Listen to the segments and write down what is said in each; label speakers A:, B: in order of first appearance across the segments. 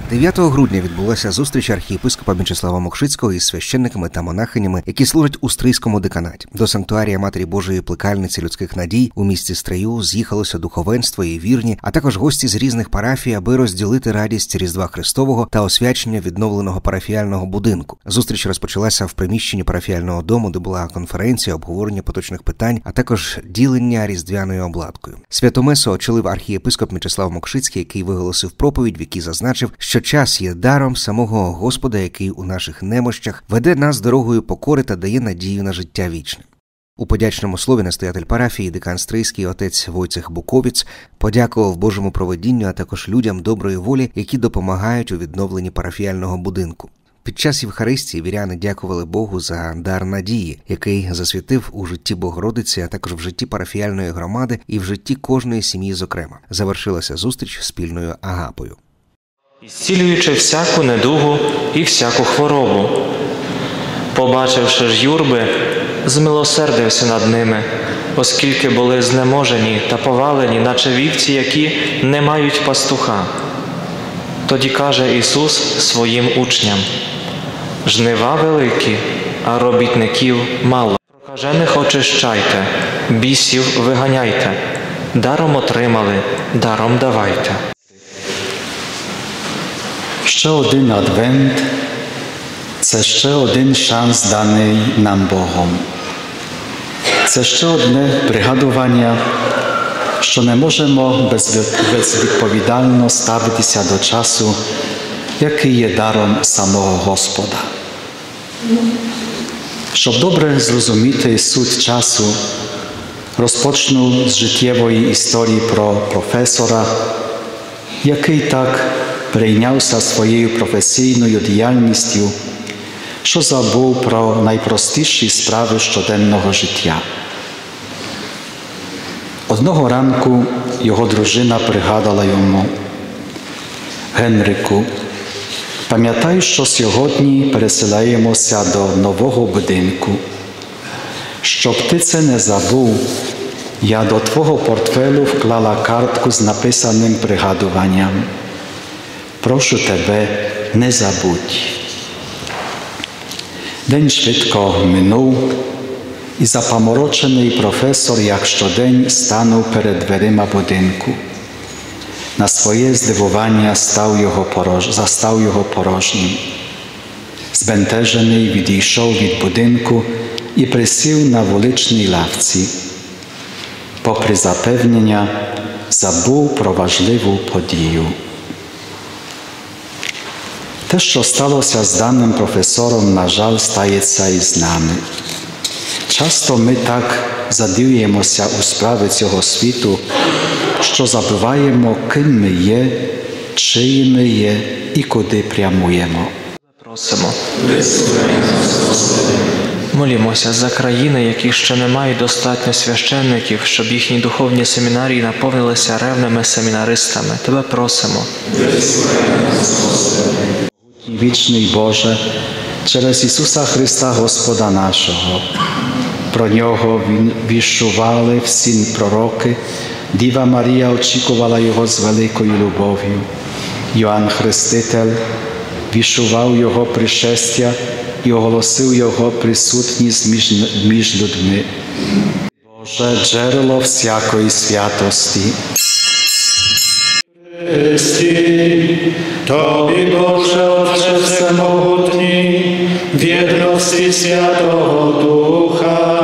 A: 9 грудня відбулася зустріч архієпископа Мічеслава Мокшицького із священниками та монахинями, які служать у Стрийському деканаті. До санктуарія Матері Божої Плекальниці людських надій у місті Стрию з'їхалося духовенство і вірні, а також гості з різних парафій, аби розділити радість Різдва Христового та освячення відновленого парафіального будинку. Зустріч розпочалася в приміщенні парафіального дому, де була конференція, обговорення поточних питань, а також ділення різдвяною обладкою. Святу месу очолив архієпископ Мічеслав Мокшицький, який виголосив проповідь, в якій зазначив, що час є даром самого Господа, який у наших немощах веде нас дорогою покори та дає надію на життя вічне. У подячному слові настоятель парафії, декан Стрийський, отець Войцех Буковіць, подякував Божому провидінню, а також людям доброї волі, які допомагають у відновленні парафіального будинку. Під час Євхаристії віряни дякували Богу за дар надії, який засвітив у житті Богородиці, а також в житті парафіальної громади і в житті кожної сім'ї зокрема. Завершилася зустріч спільною агапою.
B: «Зцілюючи всяку недугу і всяку хворобу. Побачивши ж юрби, змилосердився над ними, оскільки були знеможені та повалені, наче вівці, які не мають пастуха. Тоді каже Ісус своїм учням: жнива великі, а робітників мало. Прокажених очищайте, бісів виганяйте, даром отримали, даром давайте».
C: Ще один адвент – це ще один шанс, даний нам Богом. Це ще одне пригадування, що не можемо безвідповідально ставитися до часу, який є даром самого Господа. Щоб добре зрозуміти суть часу, розпочну з життєвої історії про професора, який так перейнявся своєю професійною діяльністю, що забув про найпростіші справи щоденного життя. Одного ранку його дружина пригадала йому: «Генрику, пам'ятай, що сьогодні переселяємося до нового будинку. Щоб ти це не забув, я до твого портфелю вклала картку з написаним пригадуванням. Прошу тебе, не забудь». День швидко минув, і запаморочений професор, як щодень, станув перед дверима будинку. На своє здивування застав його порожнім. Збентежений відійшов від будинку і присів на вуличній лавці. Попри запевнення, забув про важливу подію. Те, що сталося з даним професором, на жаль, стається і з нами. Часто ми так задивуємося у справи цього світу, що забуваємо, ким ми є, чиї ми є і куди прямуємо.
B: Просимо. Молімося за країни, які ще не мають достатньо священників, щоб їхні духовні семінарії наповнилися ревними семінаристами. Тебе просимо.
C: Вічний Боже, через Ісуса Христа Господа нашого. Про Нього віщували всі пророки, Діва Марія очікувала Його з великою любов'ю. Йоанн Хреститель віщував Його пришестя і оголосив Його присутність між людьми. Боже, джерело всякої святості.
D: Христі, Тобі, Боже, Отче Всемогутній, в єдності Святого Духа,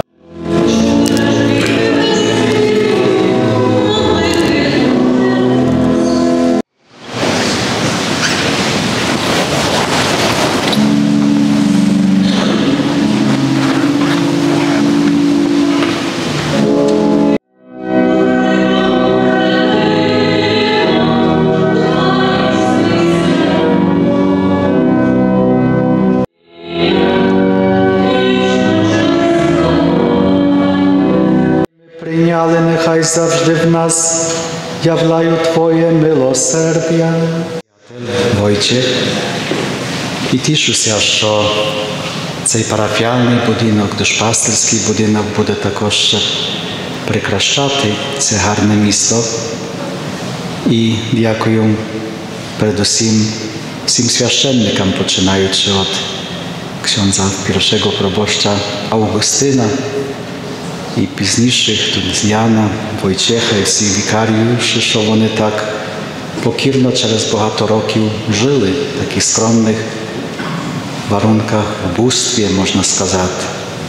C: прийняли, нехай завжди в нас явлаю Твоє милосердя. Войче, і тішуся, що цей парафіальний будинок, душпастерський будинок буде також ще прикрашати це гарне місто. І дякую передусім всім священникам, починаючи od księdza pierwszego proboszcza Augustyna і пізніших тут з Яна, Wojciecha і всіх вікаріїв, що вони так покірно через багато років жили в таких скромних warunkach, w ubóstwie, można сказати.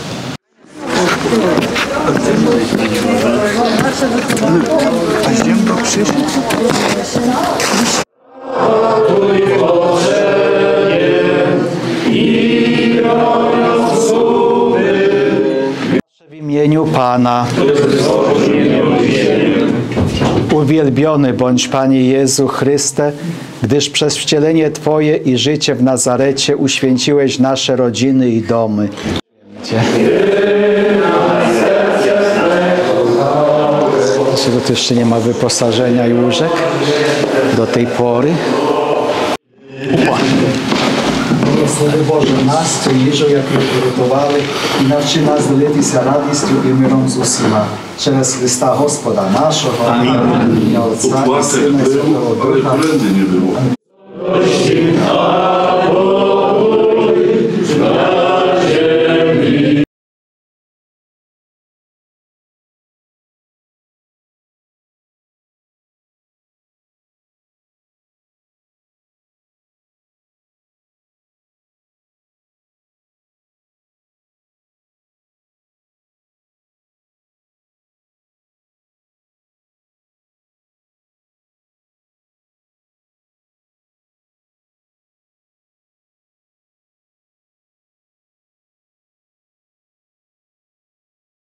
C: W imieniu Pana. Uwielbiony bądź Panie Jezu Chryste, gdyż przez wcielenie Twoje i życie w Nazarecie uświęciłeś nasze rodziny i domy. Dlaczego tu jeszcze nie ma wyposażenia i łóżek do tej pory? Благослови Боже нас, цю їжу, яку приготували, і навчи нас ділитися радістю і миром з усіма. Через Христа Господа нашого, ім'я Отця і Сина і Святого Духа.